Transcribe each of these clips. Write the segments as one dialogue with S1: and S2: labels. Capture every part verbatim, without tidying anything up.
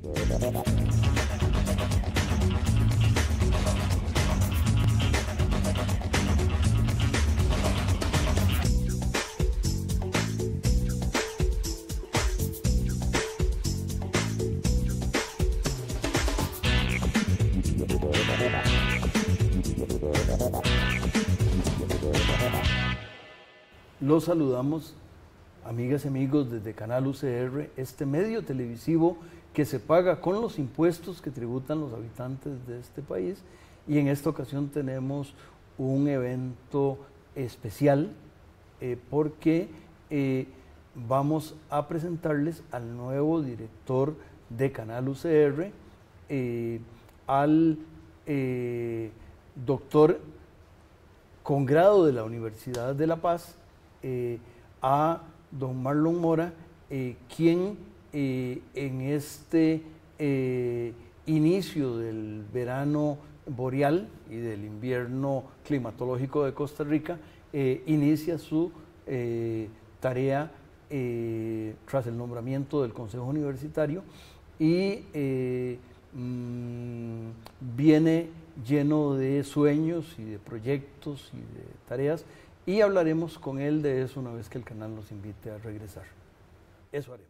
S1: Los saludamos, amigas y amigos, desde Canal U C R, este medio televisivo que se paga con los impuestos que tributan los habitantes de este país, y en esta ocasión tenemos un evento especial eh, porque eh, vamos a presentarles al nuevo director de Canal U C R, eh, al eh, doctor con grado de la Universidad de La Paz, eh, a don Marlon Mora, eh, quien eh, en este eh, inicio del verano boreal y del invierno climatológico de Costa Rica, eh, inicia su eh, tarea eh, tras el nombramiento del Consejo Universitario y eh, mmm, viene lleno de sueños y de proyectos y de tareas, y hablaremos con él de eso una vez que el canal nos invite a regresar. Eso haremos.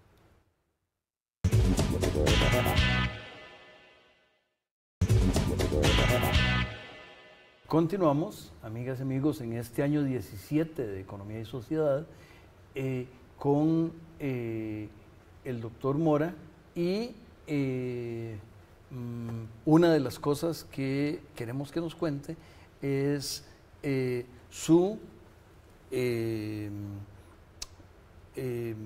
S1: Continuamos, amigas y amigos, en este año diecisiete de Economía y Sociedad eh, con eh, el doctor Mora, y eh, una de las cosas que queremos que nos cuente es eh, su eh, eh,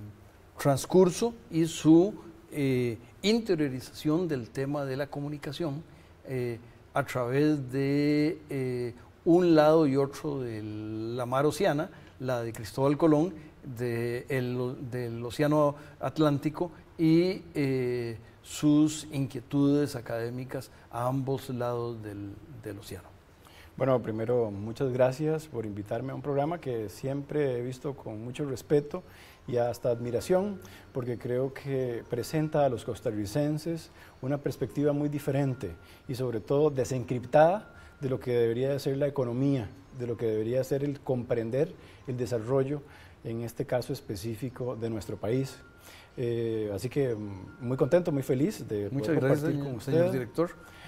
S1: transcurso y su eh, interiorización del tema de la comunicación eh, a través de eh, un lado y otro de la mar Oceana, la de Cristóbal Colón, de el, del Océano Atlántico, y eh, sus inquietudes académicas a ambos lados del, del océano.
S2: Bueno, primero, muchas gracias por invitarme a un programa que siempre he visto con mucho respeto y hasta admiración, porque creo que presenta a los costarricenses una perspectiva muy diferente y sobre todo desencriptada de lo que debería de ser la economía, de lo que debería ser el comprender el desarrollo, en este caso específico, de nuestro país. Eh, así que muy contento, muy feliz de
S1: Muchas
S2: poder
S1: gracias,
S2: compartir
S1: señor,
S2: con usted.
S1: señor director.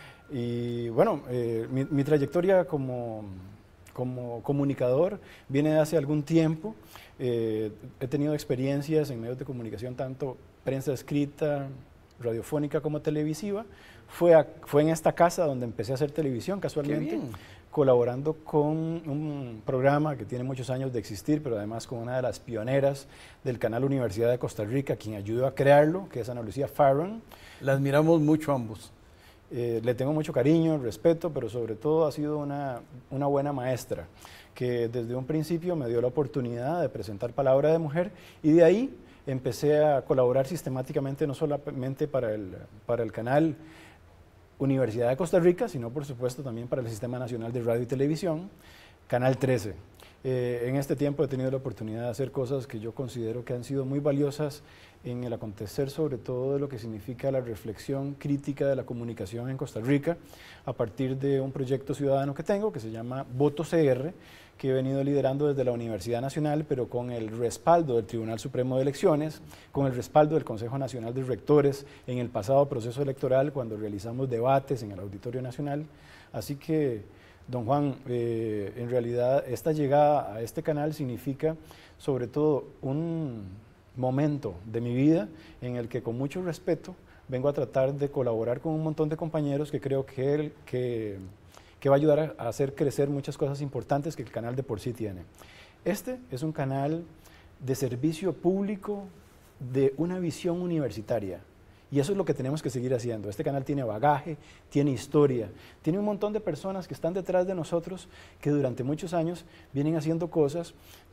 S2: Y bueno, eh, mi, mi trayectoria como, como comunicador viene de hace algún tiempo. Eh, he tenido experiencias en medios de comunicación, tanto prensa escrita, radiofónica como televisiva. Fue, a, fue en esta casa donde empecé a hacer televisión, casualmente, colaborando con un programa que tiene muchos años de existir, pero además con una de las pioneras del canal Universidad de Costa Rica, quien ayudó a crearlo, que es Ana Lucía Farron.
S1: La admiramos mucho ambos.
S2: Eh, le tengo mucho cariño, respeto, pero sobre todo ha sido una, una buena maestra, que desde un principio me dio la oportunidad de presentar Palabra de Mujer, y de ahí empecé a colaborar sistemáticamente, no solamente para el, para el canal Universidad de Costa Rica, sino por supuesto también para el Sistema Nacional de Radio y Televisión, Canal trece. Eh, en este tiempo he tenido la oportunidad de hacer cosas que yo considero que han sido muy valiosas en el acontecer, sobre todo de lo que significa la reflexión crítica de la comunicación en Costa Rica, a partir de un proyecto ciudadano que tengo, que se llama Voto C R, que he venido liderando desde la Universidad Nacional, pero con el respaldo del Tribunal Supremo de Elecciones, con el respaldo del Consejo Nacional de Rectores en el pasado proceso electoral, cuando realizamos debates en el Auditorio Nacional. Así que, don Juan, eh, en realidad esta llegada a este canal significa sobre todo un momento de mi vida en el que con mucho respeto vengo a tratar de colaborar con un montón de compañeros que creo que, el, que, que va a ayudar a hacer crecer muchas cosas importantes que el canal de por sí tiene. Este es un canal de servicio público de una visión universitaria. Y eso es lo que tenemos que seguir haciendo. Este canal tiene bagaje, tiene historia, tiene un montón de personas que están detrás de nosotros que durante muchos años vienen haciendo cosas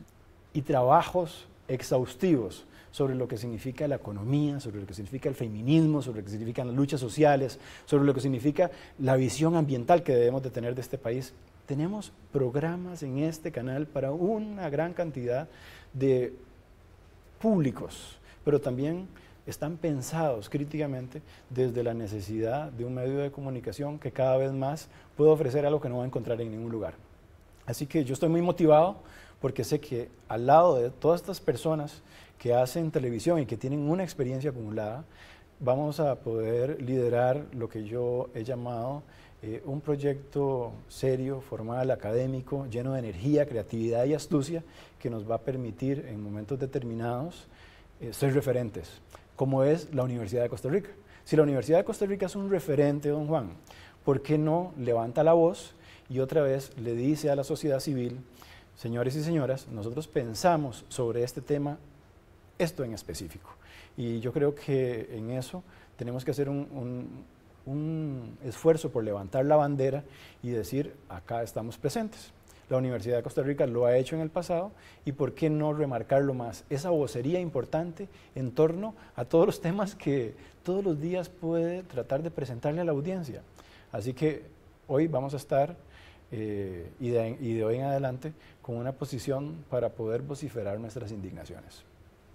S2: y trabajos exhaustivos sobre lo que significa la economía, sobre lo que significa el feminismo, sobre lo que significan las luchas sociales, sobre lo que significa la visión ambiental que debemos de tener de este país. Tenemos programas en este canal para una gran cantidad de públicos, pero también están pensados críticamente desde la necesidad de un medio de comunicación que cada vez más puede ofrecer algo que no va a encontrar en ningún lugar. Así que yo estoy muy motivado porque sé que al lado de todas estas personas que hacen televisión y que tienen una experiencia acumulada, vamos a poder liderar lo que yo he llamado eh, un proyecto serio, formal, académico, lleno de energía, creatividad y astucia, que nos va a permitir en momentos determinados eh, ser referentes, como es la Universidad de Costa Rica. Si la Universidad de Costa Rica es un referente, don Juan, ¿por qué no levanta la voz y otra vez le dice a la sociedad civil, señores y señoras, nosotros pensamos sobre este tema, esto en específico? Y yo creo que en eso tenemos que hacer un, un, un esfuerzo por levantar la bandera y decir, acá estamos presentes. La Universidad de Costa Rica lo ha hecho en el pasado y por qué no remarcarlo más, esa vocería importante en torno a todos los temas que todos los días puede tratar de presentarle a la audiencia. Así que hoy vamos a estar eh, y, de, y de hoy en adelante con una posición para poder vociferar nuestras indignaciones.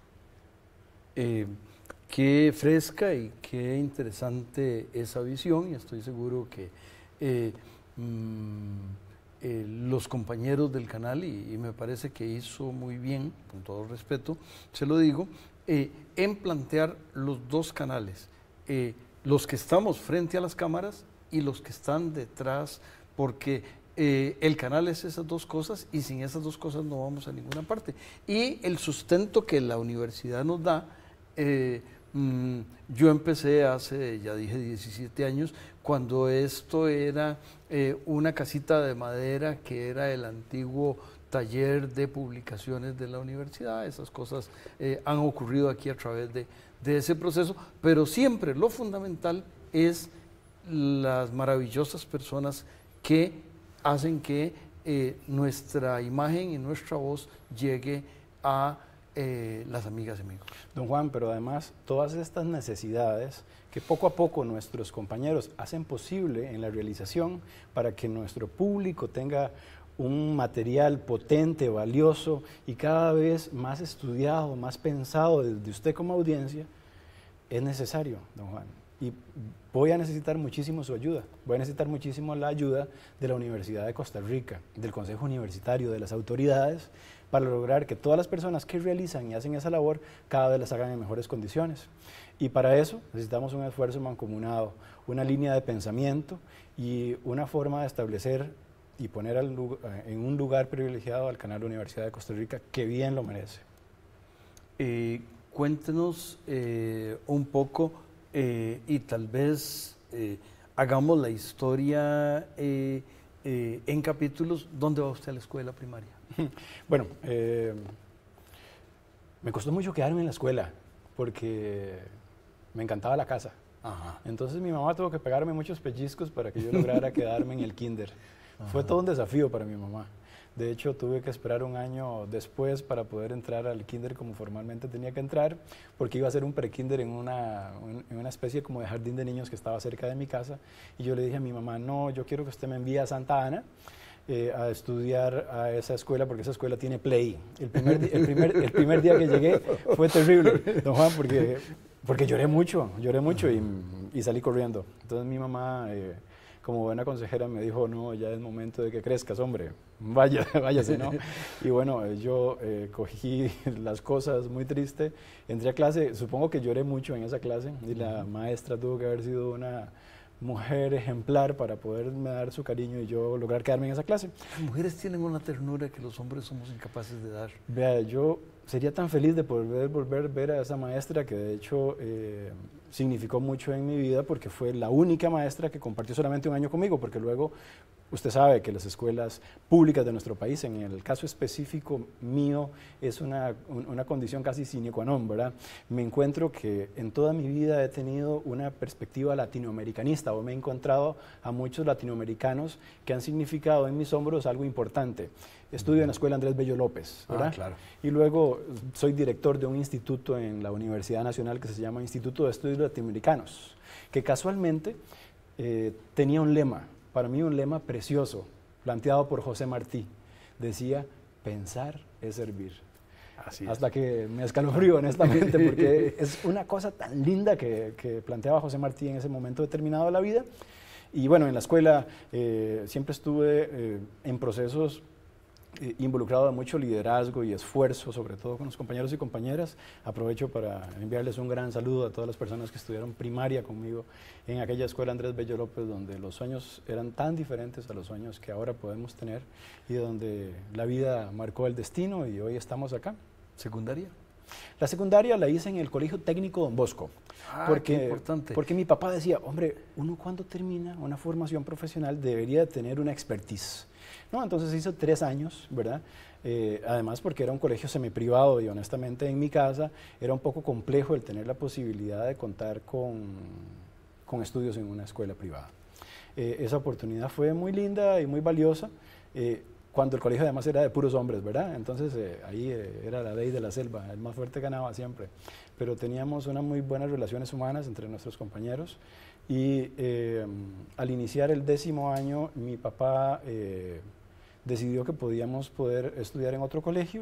S1: Eh, qué fresca y qué interesante esa visión, y estoy seguro que eh, mmm, eh, los compañeros del canal, y, y me parece que hizo muy bien, con todo respeto, se lo digo, eh, en plantear los dos canales, eh, los que estamos frente a las cámaras y los que están detrás, porque eh, el canal es esas dos cosas y sin esas dos cosas no vamos a ninguna parte. Y el sustento que la universidad nos da, Eh, mm, yo empecé hace, ya dije, diecisiete años, cuando esto era eh, una casita de madera que era el antiguo taller de publicaciones de la universidad. Esas cosas eh, han ocurrido aquí a través de, de ese proceso, pero siempre lo fundamental es las maravillosas personas que hacen que eh, nuestra imagen y nuestra voz llegue a Eh, las amigas y amigos.
S2: Don Juan, pero además todas estas necesidades que poco a poco nuestros compañeros hacen posible en la realización para que nuestro público tenga un material potente, valioso y cada vez más estudiado, más pensado desde usted como audiencia, es necesario, don Juan. Y voy a necesitar muchísimo su ayuda, voy a necesitar muchísimo la ayuda de la Universidad de Costa Rica, del Consejo Universitario, de las autoridades, para lograr que todas las personas que realizan y hacen esa labor cada vez las hagan en mejores condiciones. Y para eso necesitamos un esfuerzo mancomunado, una línea de pensamiento y una forma de establecer y poner al, en un lugar privilegiado al canal Universidad de Costa Rica, que bien lo merece.
S1: Eh, cuéntenos eh, un poco eh, y tal vez eh, hagamos la historia eh, eh, en capítulos. ¿Dónde va usted a la escuela primaria?
S2: Bueno, eh, me costó mucho quedarme en la escuela porque me encantaba la casa.
S1: Ajá.
S2: Entonces mi mamá tuvo que pegarme muchos pellizcos para que yo lograra quedarme en el kinder. Ajá. Fue todo un desafío para mi mamá. De hecho, tuve que esperar un año después para poder entrar al kinder como formalmente tenía que entrar, porque iba a hacer un pre-kinder en una, en una especie como de jardín de niños que estaba cerca de mi casa. Y yo le dije a mi mamá, no, yo quiero que usted me envíe a Santa Ana eh, a estudiar a esa escuela, porque esa escuela tiene play. El primer, el primer, el primer día que llegué fue terrible, don Juan, porque, porque lloré mucho, lloré mucho y, y salí corriendo. Entonces mi mamá... Eh, como buena consejera me dijo, no, ya es momento de que crezcas, hombre, vaya, váyase, ¿no? Y bueno, yo eh, cogí las cosas muy triste, entré a clase, supongo que lloré mucho en esa clase y la maestra tuvo que haber sido una mujer ejemplar para poderme dar su cariño y yo lograr quedarme en esa clase.
S1: Las mujeres tienen una ternura que los hombres somos incapaces de dar.
S2: Vea, yo sería tan feliz de poder volver a ver a esa maestra que de hecho eh, significó mucho en mi vida porque fue la única maestra que compartió solamente un año conmigo, porque luego usted sabe que las escuelas públicas de nuestro país, en el caso específico mío, es una, una condición casi sine qua non, ¿verdad? Me encuentro que en toda mi vida he tenido una perspectiva latinoamericanista, o me he encontrado a muchos latinoamericanos que han significado en mis hombros algo importante. Estudio en la escuela Andrés Bello López, ¿verdad?
S1: Ah, claro.
S2: Y luego soy director de un instituto en la Universidad Nacional que se llama Instituto de Estudios Latinoamericanos, que casualmente eh, tenía un lema, para mí un lema precioso, planteado por José Martí. Decía, pensar es servir. Así es. Hasta que me escalofrío, honestamente, porque es una cosa tan linda que, que planteaba José Martí en ese momento determinado de la vida. Y bueno, en la escuela eh, siempre estuve eh, en procesos eh, involucrado de mucho liderazgo y esfuerzo, sobre todo con los compañeros y compañeras. Aprovecho para enviarles un gran saludo a todas las personas que estudiaron primaria conmigo en aquella escuela Andrés Bello López, donde los sueños eran tan diferentes a los sueños que ahora podemos tener y donde la vida marcó el destino y hoy estamos acá.
S1: ¿Secundaria?
S2: La secundaria la hice en el Colegio Técnico Don Bosco,
S1: ah,
S2: porque,
S1: qué importante.
S2: porque mi papá decía, hombre, uno cuando termina una formación profesional debería tener una expertise. ¿No? Entonces hizo tres años, ¿verdad? Eh, además porque era un colegio semiprivado y honestamente en mi casa era un poco complejo el tener la posibilidad de contar con, con estudios en una escuela privada. Eh, esa oportunidad fue muy linda y muy valiosa. Eh, cuando el colegio además era de puros hombres, ¿verdad? Entonces eh, ahí eh, era la ley de la selva, el más fuerte ganaba siempre. Pero teníamos unas muy buenas relaciones humanas entre nuestros compañeros y eh, al iniciar el décimo año mi papá eh, decidió que podíamos poder estudiar en otro colegio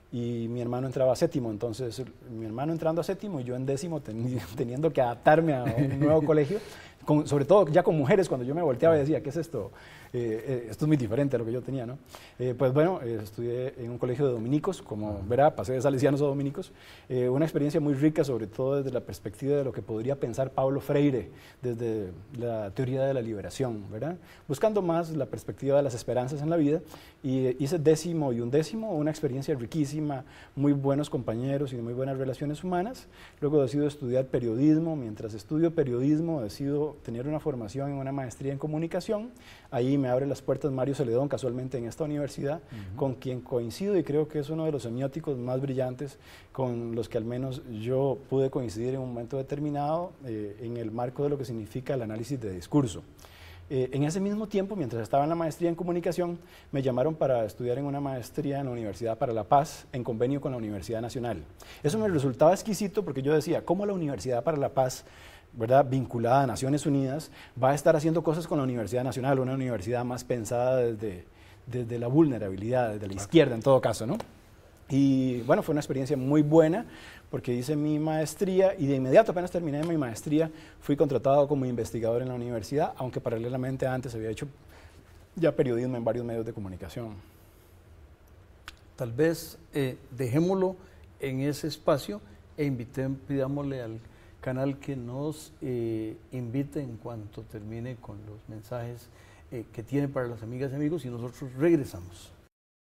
S2: y mi hermano entraba a séptimo, entonces mi hermano entrando a séptimo y yo en décimo ten, teniendo que adaptarme a un nuevo colegio, con, sobre todo ya con mujeres, cuando yo me volteaba y decía, ¿qué es esto? Eh, eh, esto es muy diferente a lo que yo tenía, ¿no? Eh, pues bueno, eh, estudié en un colegio de dominicos, como verá, pasé de salesianos a dominicos, eh, una experiencia muy rica, sobre todo desde la perspectiva de lo que podría pensar Paulo Freire, desde la teoría de la liberación, ¿verdad? Buscando más la perspectiva de las esperanzas en la vida, y eh, hice décimo y undécimo, una experiencia riquísima, muy buenos compañeros y muy buenas relaciones humanas. Luego decido estudiar periodismo, mientras estudio periodismo decido tener una formación en una maestría en comunicación. Ahí me abre las puertas Mario Celedón, casualmente en esta universidad, uh-huh. con quien coincido y creo que es uno de los semióticos más brillantes con los que al menos yo pude coincidir en un momento determinado eh, en el marco de lo que significa el análisis de discurso. Eh, en ese mismo tiempo, mientras estaba en la maestría en comunicación, me llamaron para estudiar en una maestría en la Universidad para la Paz, en convenio con la Universidad Nacional. Eso me resultaba exquisito porque yo decía, ¿cómo la Universidad para la Paz, ¿verdad?, vinculada a Naciones Unidas, va a estar haciendo cosas con la Universidad Nacional, una universidad más pensada desde, desde la vulnerabilidad, desde la izquierda en todo caso, ¿no? Y bueno, fue una experiencia muy buena porque hice mi maestría y de inmediato, apenas terminé mi maestría, fui contratado como investigador en la universidad, aunque paralelamente antes había hecho ya periodismo en varios medios de comunicación.
S1: Tal vez eh, dejémoslo en ese espacio e invité, pidámosle al canal que nos eh, invite en cuanto termine con los mensajes eh, que tiene para las amigas y amigos y nosotros regresamos.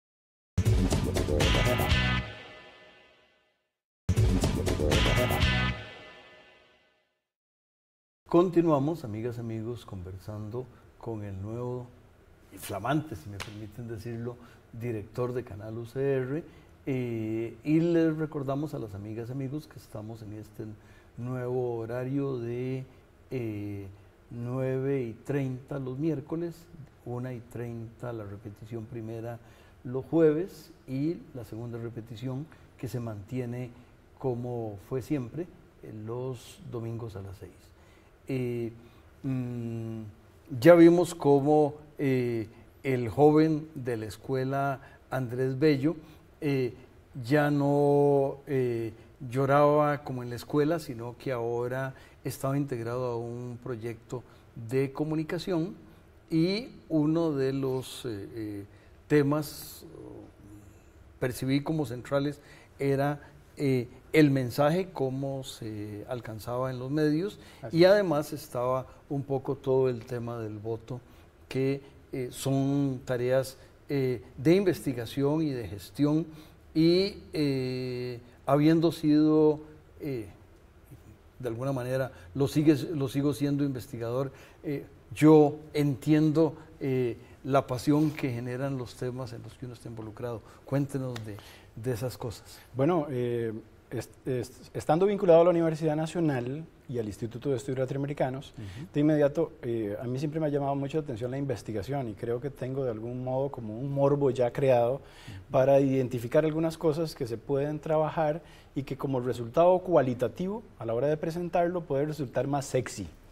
S1: Continuamos, amigas y amigos, conversando con el nuevo y flamante, si me permiten decirlo, director de Canal U C R, eh, y les recordamos a las amigas y amigos que estamos en este nuevo horario de eh, nueve y treinta los miércoles, una y treinta la repetición primera los jueves y la segunda repetición que se mantiene como fue siempre eh, los domingos a las seis. Eh, mmm, ya vimos cómo eh, el joven de la escuela Andrés Bello eh, ya no eh, lloraba como en la escuela, sino que ahora estaba integrado a un proyecto de comunicación y uno de los eh, eh, temas percibí como centrales era eh, el mensaje, cómo se alcanzaba en los medios. Así y además estaba un poco todo el tema del voto, que eh, son tareas eh, de investigación y de gestión y eh, habiendo sido, eh, de alguna manera, lo, sigue, lo sigo siendo investigador, eh, yo entiendo eh, la pasión que generan los temas en los que uno está involucrado. Cuéntenos de, de esas cosas.
S2: Bueno, eh, est est estando vinculado a la Universidad Nacional y al Instituto de Estudios Latinoamericanos, uh-huh. de inmediato, eh, a mí siempre me ha llamado mucho la atención la investigación y creo que tengo de algún modo como un morbo ya creado uh-huh. para identificar algunas cosas que se pueden trabajar y que como resultado cualitativo, a la hora de presentarlo, puede resultar más sexy,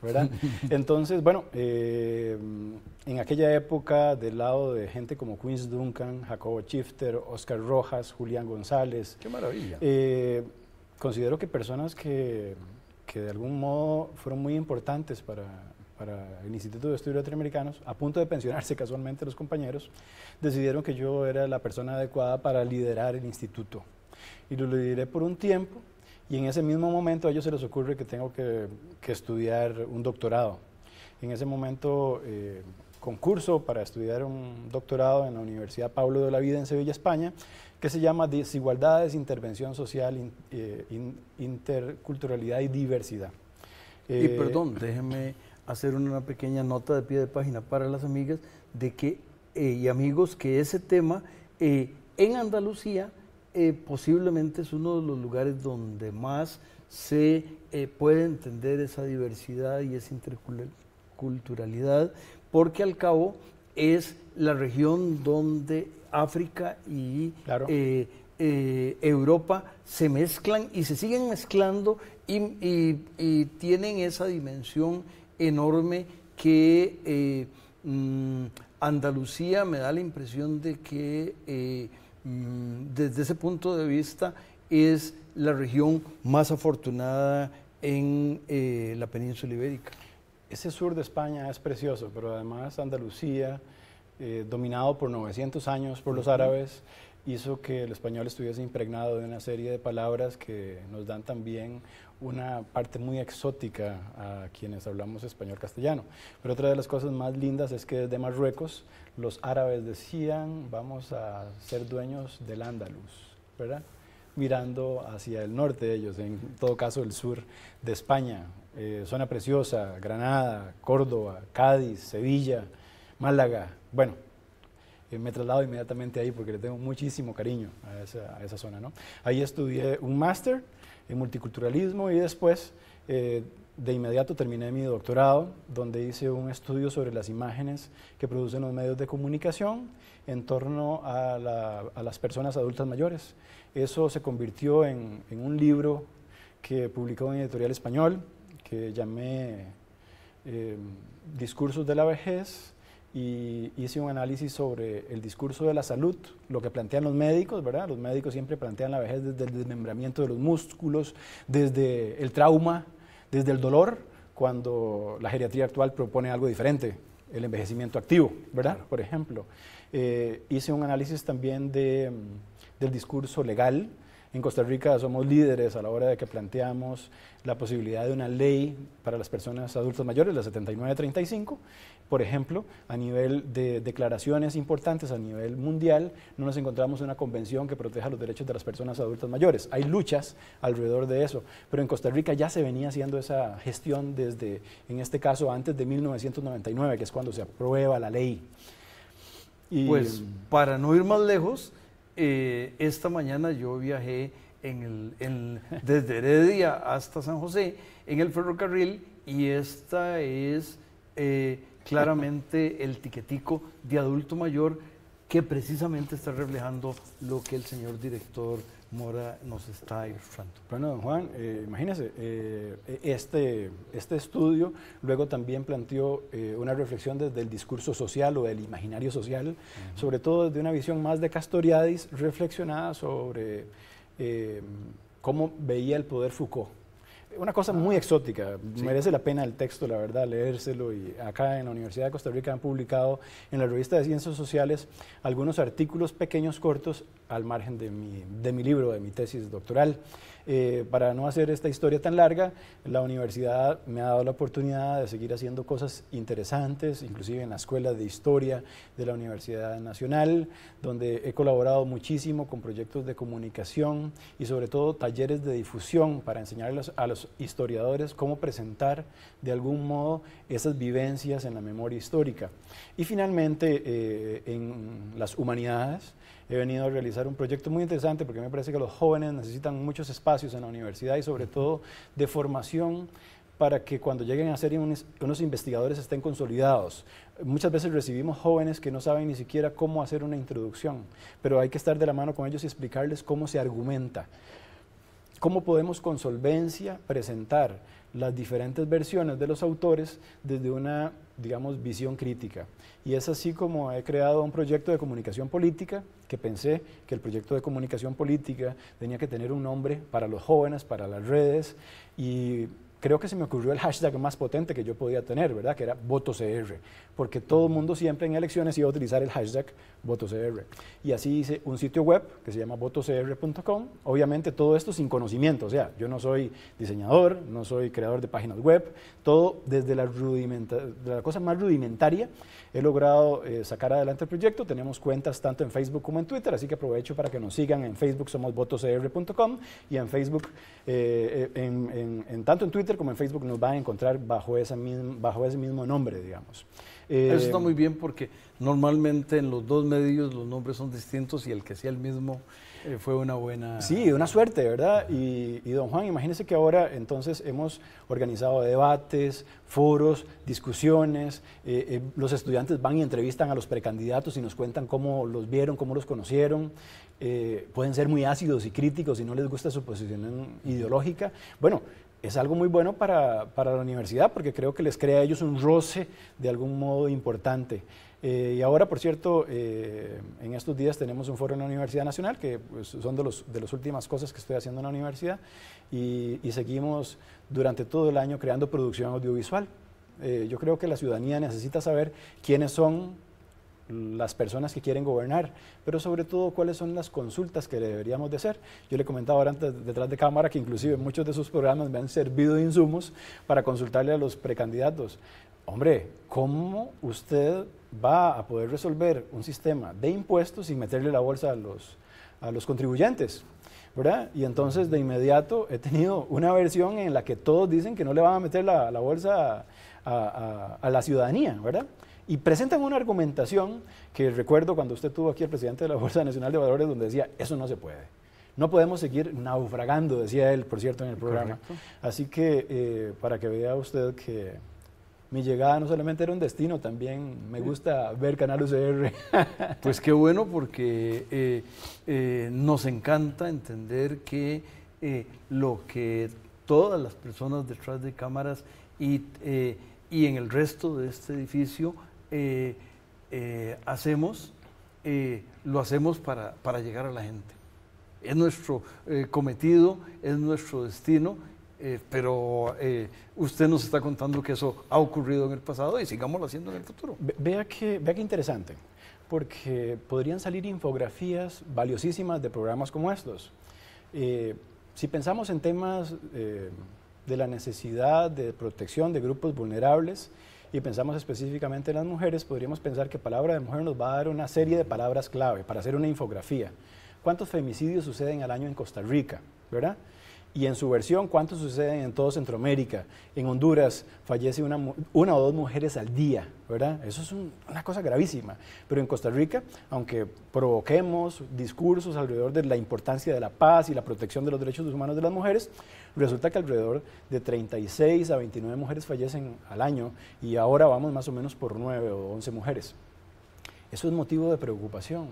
S2: ¿verdad? Entonces, bueno, eh, en aquella época, del lado de gente como Quince Duncan, Jacobo Schifter, Oscar Rojas, Julián González.
S1: ¡Qué maravilla!
S2: Eh, considero que personas que, que de algún modo fueron muy importantes para, para el Instituto de Estudios Latinoamericanos, a punto de pensionarse casualmente los compañeros, decidieron que yo era la persona adecuada para liderar el instituto. Y lo lideré por un tiempo, y en ese mismo momento a ellos se les ocurre que tengo que, que estudiar un doctorado. En ese momento eh, concurso para estudiar un doctorado en la Universidad Pablo de Olavide en Sevilla, España, que se llama Desigualdades, Intervención Social, in, eh, in, Interculturalidad y Diversidad.
S1: Eh, y perdón, déjenme hacer una pequeña nota de pie de página para las amigas de que, eh, y amigos, que ese tema eh, en Andalucía eh, posiblemente es uno de los lugares donde más se eh, puede entender esa diversidad y esa interculturalidad, porque al cabo es la región donde África y
S2: claro.
S1: eh, eh, Europa se mezclan y se siguen mezclando y, y, y tienen esa dimensión enorme que eh, mmm, Andalucía me da la impresión de que eh, mmm, desde ese punto de vista es la región más afortunada en eh, la península ibérica.
S2: Ese sur de España es precioso, pero además Andalucía, eh, dominado por novecientos años por los árabes, hizo que el español estuviese impregnado de una serie de palabras que nos dan también una parte muy exótica a quienes hablamos español castellano. Pero otra de las cosas más lindas es que desde Marruecos los árabes decían vamos a ser dueños del Andalus, ¿verdad? Mirando hacia el norte de ellos, en todo caso el sur de España, eh, Zona Preciosa, Granada, Córdoba, Cádiz, Sevilla, Málaga, bueno, eh, me traslado inmediatamente ahí porque le tengo muchísimo cariño a esa, a esa zona, ¿no? Ahí estudié un máster en multiculturalismo y después eh, de inmediato terminé mi doctorado, donde hice un estudio sobre las imágenes que producen los medios de comunicación en torno a, la, a las personas adultas mayores. Eso se convirtió en, en un libro que publicó en Editorial Español, que llamé eh, Discursos de la Vejez, y hice un análisis sobre el discurso de la salud, lo que plantean los médicos, ¿verdad? Los médicos siempre plantean la vejez desde el desmembramiento de los músculos, desde el trauma, desde el dolor, cuando la geriatría actual propone algo diferente, el envejecimiento activo, ¿verdad? Claro. Por ejemplo. Eh, hice un análisis también de, del discurso legal. En Costa Rica somos líderes a la hora de que planteamos la posibilidad de una ley para las personas adultas mayores, la setenta y nueve treinta y cinco. Por ejemplo, a nivel de declaraciones importantes a nivel mundial, no nos encontramos una convención que proteja los derechos de las personas adultas mayores. Hay luchas alrededor de eso, pero en Costa Rica ya se venía haciendo esa gestión desde, en este caso, antes de mil novecientos noventa y nueve, que es cuando se aprueba la ley.
S1: Y pues, para no ir más lejos, eh, esta mañana yo viajé en el, en, desde Heredia hasta San José en el ferrocarril y esta es eh, claramente el tiquetico de adulto mayor que precisamente está reflejando lo que el señor director Mora nos está ilustrando.
S2: Bueno, don Juan, eh, imagínese, eh, este, este estudio luego también planteó eh, una reflexión desde el discurso social o del imaginario social, uh-huh. sobre todo desde una visión más de Castoriadis, reflexionada sobre eh, cómo veía el poder Foucault. Una cosa muy exótica, sí. Merece la pena el texto, la verdad, leérselo. Y acá en la Universidad de Costa Rica han publicado en la revista de Ciencias Sociales algunos artículos pequeños, cortos, al margen de mi, de mi libro, de mi tesis doctoral. Eh, para no hacer esta historia tan larga, la universidad me ha dado la oportunidad de seguir haciendo cosas interesantes, inclusive en la Escuela de Historia de la Universidad Nacional, donde he colaborado muchísimo con proyectos de comunicación y sobre todo talleres de difusión para enseñarles a los historiadores cómo presentar de algún modo esas vivencias en la memoria histórica. Y finalmente, eh, en las humanidades, he venido a realizar un proyecto muy interesante porque me parece que los jóvenes necesitan muchos espacios en la universidad y sobre todo de formación para que cuando lleguen a ser unos, unos investigadores estén consolidados. Muchas veces recibimos jóvenes que no saben ni siquiera cómo hacer una introducción, pero hay que estar de la mano con ellos y explicarles cómo se argumenta. ¿Cómo podemos con solvencia presentar las diferentes versiones de los autores desde una, digamos, visión crítica. Y es así como he creado un proyecto de comunicación política, que pensé que el proyecto de comunicación política tenía que tener un nombre para los jóvenes, para las redes, y creo que se me ocurrió el hashtag más potente que yo podía tener, ¿verdad? Que era VotoCR, porque todo el mundo siempre en elecciones iba a utilizar el hashtag VotoCR. Y así hice un sitio web que se llama votocr punto com, obviamente todo esto sin conocimiento, o sea, yo no soy diseñador, no soy creador de páginas web, todo desde la, rudimenta de la cosa más rudimentaria he logrado eh, sacar adelante el proyecto. Tenemos cuentas tanto en Facebook como en Twitter, así que aprovecho para que nos sigan. En Facebook somos votocr punto com y en Facebook, eh, en, en, en, tanto en Twitter como en Facebook nos van a encontrar bajo, esa misma, bajo ese mismo nombre, digamos.
S1: Eh, Eso está muy bien porque normalmente en los dos medios los nombres son distintos y el que sea el mismo eh, fue una buena...
S2: Sí, una suerte, ¿verdad? Y, y don Juan, imagínese que ahora entonces hemos organizado debates, foros, discusiones, eh, eh, los estudiantes van y entrevistan a los precandidatos y nos cuentan cómo los vieron, cómo los conocieron. Eh, pueden ser muy ácidos y críticos si no les gusta su posición ideológica. Bueno, es algo muy bueno para, para la universidad porque creo que les crea a ellos un roce de algún modo importante. Eh, y ahora, por cierto, eh, en estos días tenemos un foro en la Universidad Nacional, que pues, son de, los, de las últimas cosas que estoy haciendo en la universidad, y, y seguimos durante todo el año creando producción audiovisual. Eh, yo creo que la ciudadanía necesita saber quiénes son las personas que quieren gobernar, pero sobre todo cuáles son las consultas que deberíamos de hacer. Yo le comentaba ahora antes, detrás de cámara, que inclusive muchos de sus programas me han servido de insumos para consultarle a los precandidatos. Hombre, ¿cómo usted va a poder resolver un sistema de impuestos sin meterle la bolsa a los, a los contribuyentes? ¿Verdad? Y entonces de inmediato he tenido una versión en la que todos dicen que no le van a meter la, la bolsa a, a, a la ciudadanía, ¿verdad? Y presentan una argumentación que recuerdo cuando usted tuvo aquí el presidente de la Bolsa Nacional de Valores, donde decía, eso no se puede. No podemos seguir naufragando, decía él, por cierto, en el programa. Correcto. Así que eh, para que vea usted que mi llegada no solamente era un destino, también me gusta ver Canal U C R.
S1: Pues qué bueno, porque eh, eh, nos encanta entender que eh, lo que todas las personas detrás de cámaras y, eh, y en el resto de este edificio eh, eh, hacemos, eh, lo hacemos para, para llegar a la gente. Es nuestro eh, cometido, es nuestro destino. Eh, pero eh, usted nos está contando que eso ha ocurrido en el pasado y sigámoslo haciendo en el futuro.
S2: Ve, vea que, vea que interesante, porque podrían salir infografías valiosísimas de programas como estos. Eh, si pensamos en temas eh, de la necesidad de protección de grupos vulnerables y pensamos específicamente en las mujeres, podríamos pensar que Palabra de Mujer nos va a dar una serie de palabras clave para hacer una infografía. ¿Cuántos femicidios suceden al año en Costa Rica? ¿Verdad? Y en su versión, ¿cuántos suceden en todo Centroamérica? En Honduras fallece una, una o dos mujeres al día, ¿verdad? Eso es un, una cosa gravísima. Pero en Costa Rica, aunque provoquemos discursos alrededor de la importancia de la paz y la protección de los derechos humanos de las mujeres, resulta que alrededor de treinta y seis a veintinueve mujeres fallecen al año y ahora vamos más o menos por nueve o once mujeres. Eso es motivo de preocupación.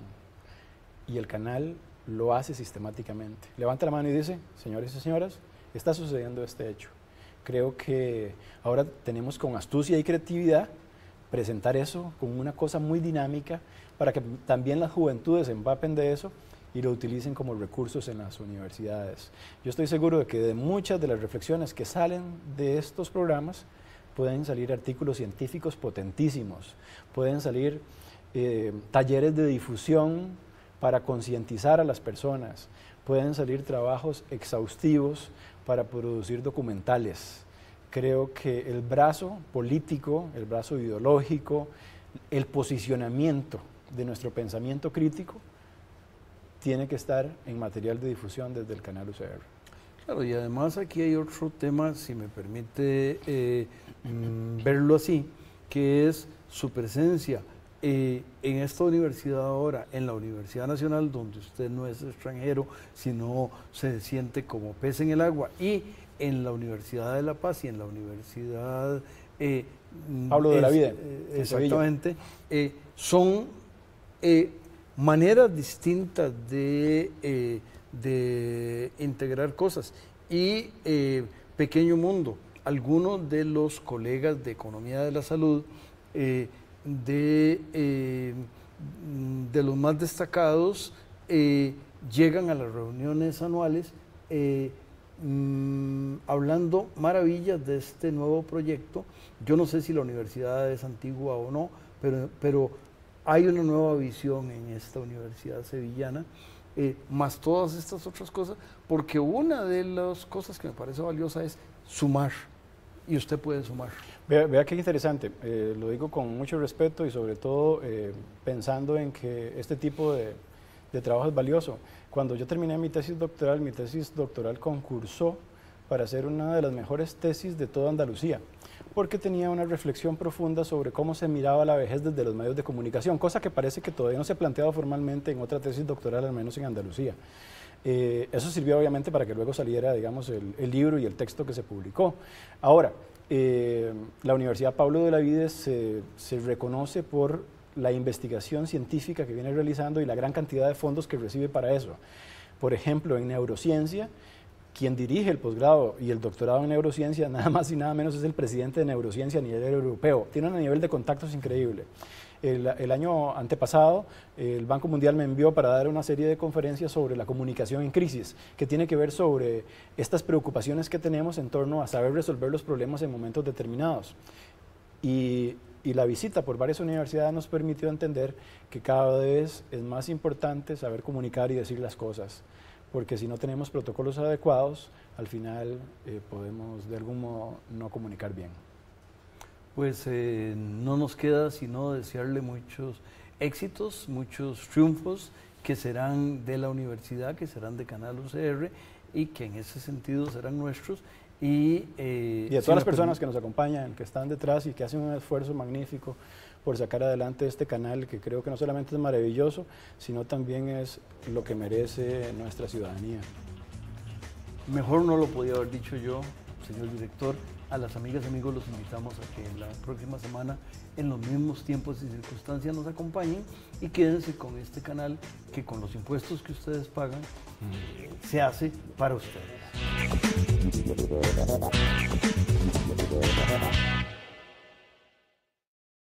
S2: Y el canal lo hace sistemáticamente. Levanta la mano y dice, señores y señoras, está sucediendo este hecho. Creo que ahora tenemos con astucia y creatividad presentar eso como una cosa muy dinámica para que también las juventudes se empapen de eso y lo utilicen como recursos en las universidades. Yo estoy seguro de que de muchas de las reflexiones que salen de estos programas pueden salir artículos científicos potentísimos, pueden salir eh, talleres de difusión para concientizar a las personas, pueden salir trabajos exhaustivos para producir documentales. Creo que el brazo político, el brazo ideológico, el posicionamiento de nuestro pensamiento crítico tiene que estar en material de difusión desde el canal U C R.
S1: Claro, y además aquí hay otro tema, si me permite eh, mm, verlo así, que es su presencia Eh, en esta universidad ahora, en la Universidad Nacional, donde usted no es extranjero, sino se siente como pez en el agua, y en la Universidad de La Paz y en la Universidad... Eh,
S2: Pablo de
S1: es,
S2: la Vida.
S1: Eh, exactamente. Eh, son eh, maneras distintas de, eh, de integrar cosas. Y eh, Pequeño Mundo, algunos de los colegas de Economía de la Salud, eh, de, eh, de los más destacados, eh, llegan a las reuniones anuales eh, mmm, hablando maravillas de este nuevo proyecto. Yo no sé si la universidad es antigua o no, pero, pero hay una nueva visión en esta universidad sevillana, eh, más todas estas otras cosas, porque una de las cosas que me parece valiosa es sumar, y usted puede sumar.
S2: Vea, vea qué interesante, eh, lo digo con mucho respeto y sobre todo eh, pensando en que este tipo de, de trabajo es valioso. Cuando yo terminé mi tesis doctoral, mi tesis doctoral concursó para ser una de las mejores tesis de toda Andalucía, porque tenía una reflexión profunda sobre cómo se miraba la vejez desde los medios de comunicación, cosa que parece que todavía no se ha planteado formalmente en otra tesis doctoral, al menos en Andalucía. Eh, eso sirvió obviamente para que luego saliera, digamos, el, el libro y el texto que se publicó. Ahora, eh, la Universidad Pablo de Olavide se, se reconoce por la investigación científica que viene realizando y la gran cantidad de fondos que recibe para eso. Por ejemplo, en neurociencia, quien dirige el posgrado y el doctorado en neurociencia, nada más y nada menos es el presidente de neurociencia a nivel europeo. Tiene un nivel de contactos increíble. El, el año antepasado, el Banco Mundial me envió para dar una serie de conferencias sobre la comunicación en crisis, que tiene que ver sobre estas preocupaciones que tenemos en torno a saber resolver los problemas en momentos determinados. Y, y la visita por varias universidades nos permitió entender que cada vez es más importante saber comunicar y decir las cosas, porque si no tenemos protocolos adecuados, al final eh, podemos de algún modo no comunicar bien.
S1: Pues eh, no nos queda sino desearle muchos éxitos, muchos triunfos que serán de la universidad, que serán de Canal U C R y que en ese sentido serán nuestros. Y, eh,
S2: y de todas las personas que nos acompañan, que están detrás y que hacen un esfuerzo magnífico por sacar adelante este canal, que creo que no solamente es maravilloso, sino también es lo que merece nuestra ciudadanía.
S1: Mejor no lo podía haber dicho yo, señor director. A las amigas y amigos los invitamos a que la próxima semana, en los mismos tiempos y circunstancias, nos acompañen y quédense con este canal que con los impuestos que ustedes pagan mm. se hace para ustedes.